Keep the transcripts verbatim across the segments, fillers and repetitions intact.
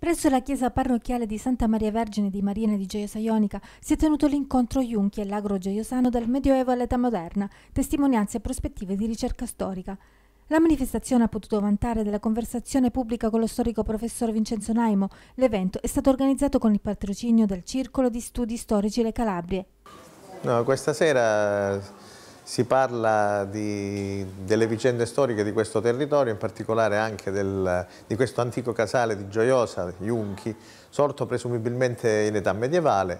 Presso la chiesa parrocchiale di Santa Maria Vergine di Mariena di Gioiosa Ionica si è tenuto l'incontro Junchi e l'agro gioiosano dal Medioevo all'età moderna, testimonianze e prospettive di ricerca storica. La manifestazione ha potuto vantare della conversazione pubblica con lo storico professor Vincenzo Naimo. L'evento è stato organizzato con il patrocinio del Circolo di Studi Storici Le Calabrie. No, questa sera si parla di, delle vicende storiche di questo territorio, in particolare anche del, di questo antico casale di Gioiosa, Junchi, sorto presumibilmente in età medievale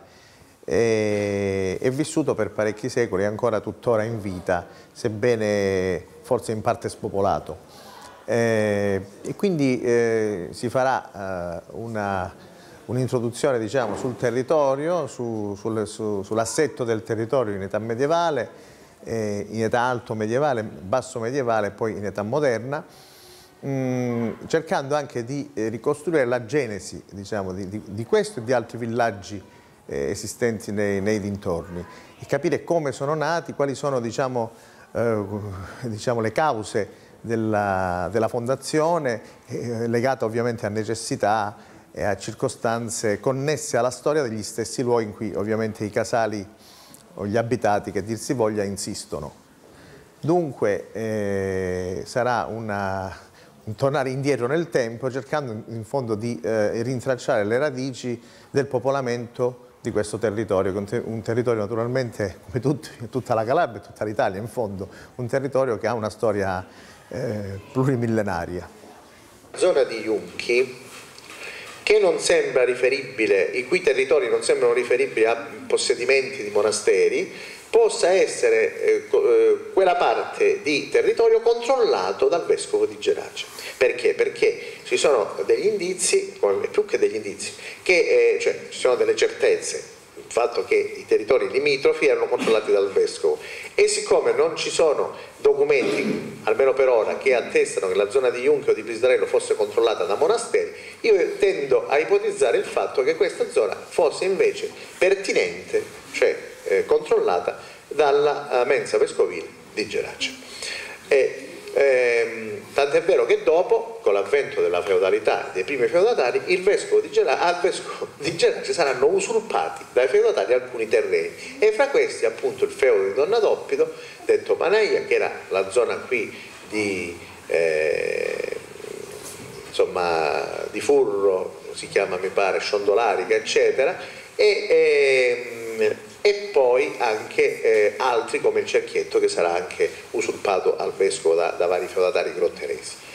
e, e vissuto per parecchi secoli, ancora tuttora in vita, sebbene forse in parte spopolato. Eh, e quindi eh, si farà eh, una un'introduzione diciamo, sul territorio, su, sul, su, sull'assetto del territorio in età medievale, eh, in età alto medievale, basso medievale e poi in età moderna, mh, cercando anche di eh, ricostruire la genesi diciamo, di, di, di questo e di altri villaggi eh, esistenti nei, nei dintorni e capire come sono nati, quali sono diciamo, eh, diciamo, le cause della, della fondazione, eh, legate ovviamente a necessità e a circostanze connesse alla storia degli stessi luoghi in cui ovviamente i casali o gli abitati, che dir si voglia, insistono. Dunque eh, sarà una, un tornare indietro nel tempo cercando in fondo di eh, rintracciare le radici del popolamento di questo territorio, un territorio naturalmente come tutti, tutta la Calabria e tutta l'Italia in fondo, un territorio che ha una storia eh, plurimillenaria. La zona di Junchi, che non sembra riferibile, i cui territori non sembrano riferibili a possedimenti di monasteri, possa essere eh, eh, quella parte di territorio controllato dal vescovo di Gerace. Perché? Perché ci sono degli indizi, più che degli indizi, che, eh, cioè ci sono delle certezze, il fatto che i territori limitrofi erano controllati dal vescovo e siccome non ci sono documenti, almeno per ora, che attestano che la zona di Junchi o di Pisdarello fosse controllata da monasteri, io tendo a ipotizzare il fatto che questa zona fosse invece pertinente, cioè eh, controllata dalla uh, mensa vescovile di Gerace. E, ehm, tant'è vero che dopo, con l'avvento della feudalità, dei primi feudatari, il vescovo di Gerace, al vescovo di Gerace saranno usurpati dai feudatari alcuni terreni e fra questi appunto il feudo di Donnadoppido, detto Manaia, che era la zona qui di, eh, insomma, di Furro, si chiama mi pare Sciondolarica eccetera, e, e, e poi anche eh, altri come il Cerchietto che sarà anche usurpato al vescovo da, da vari feudatari grotteresi.